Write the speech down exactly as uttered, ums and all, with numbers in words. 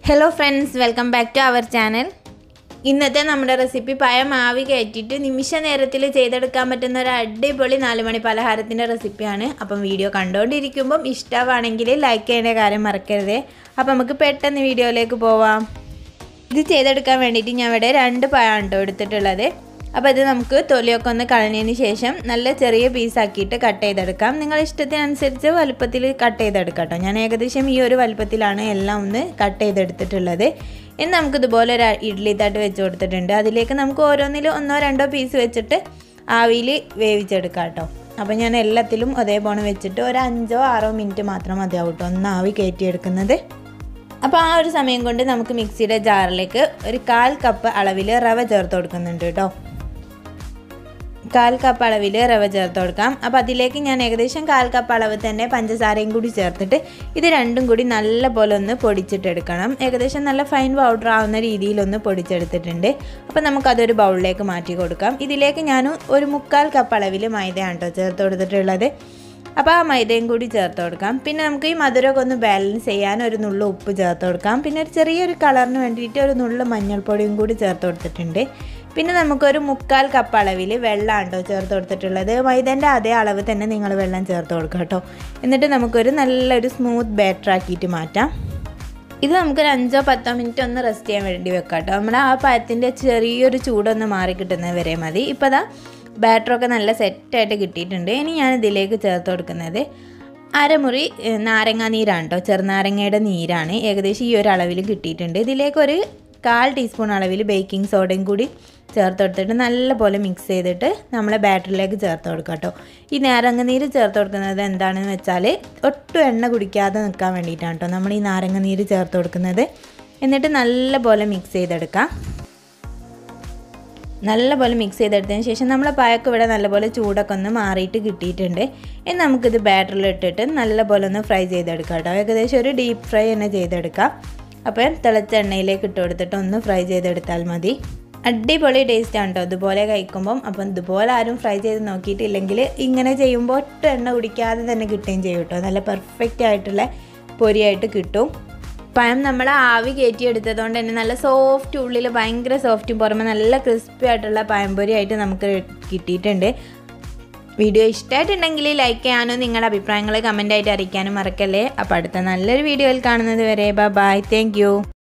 Hello friends, welcome back to our channel. ഇന്നത്തെ നമ്മുടെ recipe പഴം ആവി കയറ്റിയിട്ട് നിമിഷ നേരത്തിൽ ചെയ്തെടുക്കാൻ പറ്റുന്ന ഒരു അടിപൊളി നാലുമണി പലഹാരത്തിന്റെ റെസിപ്പിയാണ്. അപ്പം വീഡിയോ കണ്ടുകൊണ്ടിരിക്കുമ്പോൾ ഇഷ്ടമാണെങ്കിൽ ലൈക്ക് ചെയ്യേണ്ട കാര്യം മറക്കരുത്. അപ്പോൾ നമുക്ക് പെട്ടെന്ന് വീഡിയോയിലേക്ക് പോവാം. ഇത് ചെയ്തെടുക്കാൻ വേണ്ടിയിട്ട് ഞാൻ ഇവിടെ രണ്ട് പഴം ആണ് എടുത്തിട്ടുള്ളത്. അപ്പോൾ ഇത് നമുക്ക് തൊലിയൊക്കെ ഒന്ന് കളഞ്ഞതിന് ശേഷം നല്ല ചെറിയ പീസാക്കിയിട്ട് കട്ട് ചെയ്തെടുക്കാം. നിങ്ങൾ ഇഷ്ടത്തിനനുസരിച്ച് വലുപ്പത്തിൽ കട്ട് ചെയ്തെടുക്കാം കേട്ടോ. ഞാൻ ഏകദേശം ഈ ഒരു വലുപ്പത്തിലാണ് എല്ലാം ഒന്ന് കട്ട് ചെയ്തെടുത്തിട്ടുള്ളത്. ഇനി നമുക്കിതുപോലെ ഒരു ഇഡ്ഡലി തട്ട് വെച്ച് കൊടുത്തിട്ടുണ്ട്. അതിലേക്ക് നമുക്ക് ഓരോന്നിലും ഒന്നോ രണ്ടോ പീസ് വെച്ചിട്ട് ആവിയിൽ വേവിച്ചെടുക്കാം കേട്ടോ. അപ്പോൾ ഞാൻ എല്ലാത്തിലും അതേപോലെ വെച്ചിട്ട് ഒരു അഞ്ചോ ആറോ മിനിറ്റ് മാത്രം മതിയാവും കേട്ടോ ഒന്ന് ആവി കയറ്റിയെടുക്കുന്നത്. അപ്പോൾ ആ ഒരു സമയം കൊണ്ട് നമുക്ക് മിക്സിയുടെ ജാറിലേക്ക് ഒരു കാൽ കപ്പ് അളവിൽ റവ ചേർത്ത് കൊടുക്കുന്നുണ്ട് കേട്ടോ. കാൽ കപ്പ് അളവിൽ റവ ചേർത്ത് കൊടുക്കാം. അപ്പോൾ അതിലേക്ക് ഞാൻ ഏകദേശം കാൽ കപ്പ് അളവ് തന്നെ പഞ്ചസാരയും കൂടി ചേർത്തിട്ട് ഇത് രണ്ടും കൂടി നല്ല പോലെ ഒന്ന് പൊടിച്ചിട്ടെടുക്കണം. ഏകദേശം നല്ല ഫൈൻ പൗഡർ ആവുന്ന രീതിയിലൊന്ന് പൊടിച്ചെടുത്തിട്ടുണ്ട്. അപ്പോൾ നമുക്കതൊരു ബൗളിലേക്ക് മാറ്റി കൊടുക്കാം. ഇതിലേക്ക് ഞാൻ ഒരു മുക്കാൽ കപ്പ് അളവിൽ മൈദയാണ് കേട്ടോ ചേർത്ത് കൊടുത്തിട്ടുള്ളത്. അപ്പോൾ ആ മൈദയും കൂടി ചേർത്ത് കൊടുക്കാം. പിന്നെ നമുക്ക് ഈ മധുരമൊക്കെ ഒന്ന് ബാലൻസ് ചെയ്യാൻ ഒരു നുള്ളു ഉപ്പ് ചേർത്ത് കൊടുക്കാം. പിന്നെ ഒരു ചെറിയൊരു കളറിന് വേണ്ടിയിട്ട് ഒരു നുള്ളു മഞ്ഞൾപ്പൊടിയും കൂടി ചേർത്ത് കൊടുത്തിട്ടുണ്ട്. പിന്നെ നമുക്കൊരു മുക്കാൽ കപ്പ് അളവിൽ വെള്ളമാണ് കേട്ടോ ചേർത്ത് കൊടുത്തിട്ടുള്ളത്. മൈദേൻ്റെ അതേ അളവ് തന്നെ നിങ്ങൾ വെള്ളം ചേർത്ത് കൊടുക്കുക കേട്ടോ. എന്നിട്ട് നമുക്കൊരു നല്ലൊരു സ്മൂത്ത് ബാറ്റർ ആക്കിയിട്ട് മാറ്റാം. ഇത് നമുക്കൊരു അഞ്ചോ പത്തോ മിനിറ്റ് ഒന്ന് റെസ്റ്റ് ചെയ്യാൻ വേണ്ടി വെക്കാം കേട്ടോ. നമ്മുടെ ആ പഴത്തിൻ്റെ ചെറിയൊരു ചൂടൊന്ന് മാറി കിട്ടുന്നത് വരെ മതി. ഇപ്പോൾ അതാ ബാറ്ററൊക്കെ നല്ല സെറ്റായിട്ട് കിട്ടിയിട്ടുണ്ട്. ഇനി ഞാൻ ഇതിലേക്ക് ചേർത്ത് കൊടുക്കുന്നത് അരമുറി നാരങ്ങ നീരാണ് കേട്ടോ. ചെറുനാരങ്ങയുടെ നീരാണ്. ഏകദേശം ഈ ഒരു അളവിൽ കിട്ടിയിട്ടുണ്ട്. ഇതിലേക്കൊരു കാൽ ടീസ്പൂൺ അളവിൽ ബേക്കിംഗ് സോഡയും കൂടി ചേർത്ത് കൊടുത്തിട്ട് നല്ലപോലെ മിക്സ് ചെയ്തിട്ട് നമ്മളെ ബാറ്ററിലേക്ക് ചേർത്ത് കൊടുക്കാം കേട്ടോ. ഈ നാരങ്ങ നീര് ചേർത്ത് കൊടുക്കുന്നത് എന്താണെന്ന് വെച്ചാൽ ഒട്ടും എണ്ണ കുടിക്കാതെ നിൽക്കാൻ വേണ്ടിയിട്ടാണ് കേട്ടോ നമ്മൾ ഈ നാരങ്ങ നീര് ചേർത്ത് കൊടുക്കുന്നത്. എന്നിട്ട് നല്ലപോലെ മിക്സ് ചെയ്തെടുക്കാം. നല്ലപോലെ മിക്സ് ചെയ്തെടുത്തതിന് ശേഷം നമ്മളെ പഴക്കം ഇവിടെ നല്ലപോലെ ചൂടൊക്കെ ഒന്ന് മാറിയിട്ട് കിട്ടിയിട്ടുണ്ട്. ഇനി നമുക്കിത് ബാറ്ററിലിട്ടിട്ട് നല്ലപോലെ ഒന്ന് ഫ്രൈ ചെയ്തെടുക്കാം കേട്ടോ. ഏകദേശം ഒരു ഡീപ്പ് ഫ്രൈ തന്നെ ചെയ്തെടുക്കാം. അപ്പോൾ തിളച്ച എണ്ണയിലേക്ക് ഇട്ട് കൊടുത്തിട്ട് ഒന്ന് ഫ്രൈ ചെയ്തെടുത്താൽ മതി. അടിപൊളി ടേസ്റ്റാണ് കേട്ടോ ഇതുപോലെ കഴിക്കുമ്പം. അപ്പം ഇതുപോലെ ആരും ഫ്രൈ ചെയ്ത് നോക്കിയിട്ടില്ലെങ്കിൽ ഇങ്ങനെ ചെയ്യുമ്പോൾ ഒട്ടും എണ്ണ കുടിക്കാതെ തന്നെ കിട്ടുകയും ചെയ്യും കേട്ടോ. നല്ല പെർഫെക്റ്റ് ആയിട്ടുള്ള പൊരിയായിട്ട് കിട്ടും. പഴം നമ്മൾ ആവി കയറ്റിയെടുത്തതുകൊണ്ട് തന്നെ നല്ല സോഫ്റ്റ്, ഉള്ളിൽ ഭയങ്കര സോഫ്റ്റും പുറമെ നല്ല ക്രിസ്പി ആയിട്ടുള്ള പഴംപൊരിയായിട്ട് നമുക്ക് കിട്ടിയിട്ടുണ്ട്. വീഡിയോ ഇഷ്ടമായിട്ടുണ്ടെങ്കിൽ ലൈക്ക് ചെയ്യാനും നിങ്ങളുടെ അഭിപ്രായങ്ങൾ കമൻ്റായിട്ട് അറിയിക്കാനും മറക്കല്ലേ. അപ്പോൾ അടുത്ത നല്ലൊരു വീഡിയോയിൽ കാണുന്നത് വരെ ബൈ. Thank you.